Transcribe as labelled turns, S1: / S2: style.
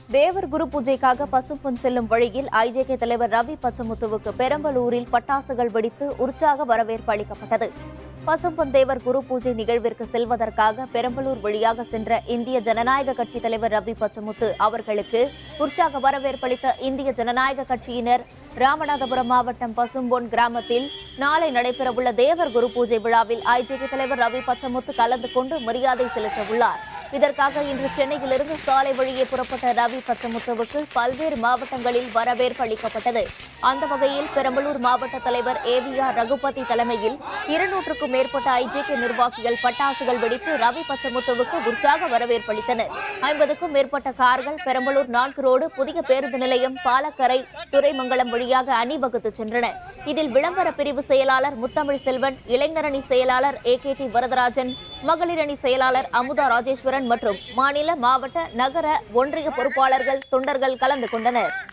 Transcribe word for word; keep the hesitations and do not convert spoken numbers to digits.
S1: தேவர் குரு பூஜைக்காக பசும்பொன் செல்லும் வழியில் ஐஜேகே தலைவர் ரவி பச்சமுத்துவுக்கு பெரம்பலூரில் பட்டாசுகள் வெடித்து உற்சாக வரவேற்பு அளிக்கப்பட்டது. பசும்பொன் தேவர் குரு பூஜை நிகழ்விற்கு செல்வதற்காக பெரம்பலூர் வழியாக சென்ற இந்திய ஜனநாயக கட்சி தலைவர் ரவி பச்சமுத்து அவர்களுக்கு உற்சாக வரவேற்பளித்த இந்திய ஜனநாயக கட்சியினர் ராமநாதபுரம் மாவட்டம் பசும்பொன் கிராமத்தில் நாளை நடைபெறவுள்ள தேவர் குரு பூஜை விழாவில் ஐஜேகே தலைவர் ரவி பச்சமுத்து கலந்து கொண்டு மரியாதை செலுத்த உள்ளார். இதற்காக இன்று சென்னையிலிருந்து சாலை வழியே புறப்பட்ட ரவி பச்சமுத்துவுக்கு பல்வேறு மாவட்டங்களில் வரவேற்பு அளிக்கப்பட்டது. அந்த வகையில் பெரம்பலூர் மாவட்ட தலைவர் ஏ வி ஆர் ரகுபதி தலைமையில் இருநூற்றுக்கும் மேற்பட்ட ஐஜேகே நிர்வாகிகள் பட்டாசுகள் வெடித்து ரவி பச்சமுத்துவுக்கு உற்சாக வரவேற்பளித்தனர். ஐம்பதுக்கும் மேற்பட்ட கார்கள் பெரம்பலூர் நான்கு ரோடு புதிய பேருந்து நிலையம் பாலக்கரை துறைமங்கலம் வழியாக அணிவகுத்து சென்றன. இதில் விளம்பர பிரிவு செயலாளர் முத்தமிழ் செல்வன், இளைஞரணி செயலாளர் ஏ கே டி வரதராஜன், மகளிரணி செயலாளர் அமுதா ராஜேஸ்வரன் மற்றும் மாநில மாவட்ட நகர ஒன்றிய பொறுப்பாளர்கள் தொண்டர்கள் கலந்து கொண்டனர்.